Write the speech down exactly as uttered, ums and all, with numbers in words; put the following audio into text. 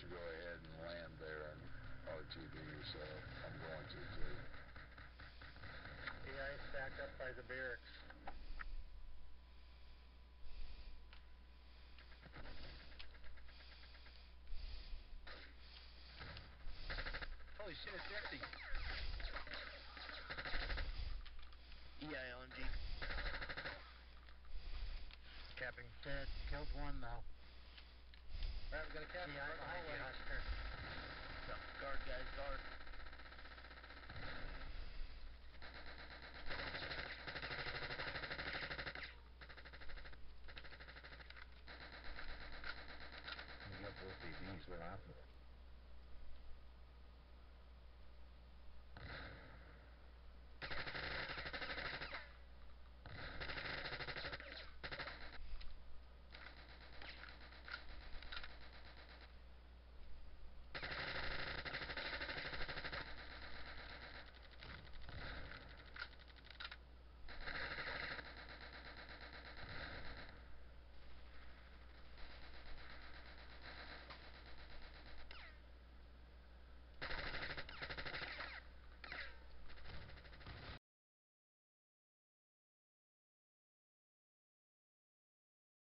to go ahead and land there on R T B, so I'm going to too. Yeah, I stacked up by the barracks. Holy shit, it's empty. E I L M G. Capping. Dead. Killed one now. Alright, we got a cap. Yeah, Right behind you, Husker. No, guard, guys, guard. You got both A Bs, what happened?